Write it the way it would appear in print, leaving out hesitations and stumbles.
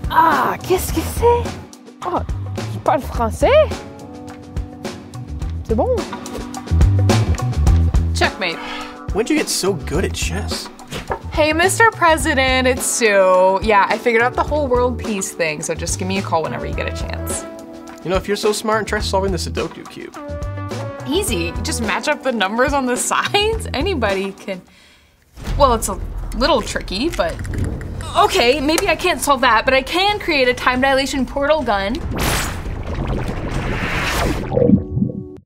Ah, qu'est-ce que c'est? Oh, je parle français? C'est bon. Checkmate. When'd you get so good at chess? Hey, Mr. President, it's Sue. Yeah, I figured out the whole world peace thing, so just give me a call whenever you get a chance. You know, if you're so smart, try solving the Sudoku Cube. Easy, just match up the numbers on the sides. Anybody can. Well, it's a little tricky, but okay, maybe I can't solve that, but I can create a time dilation portal gun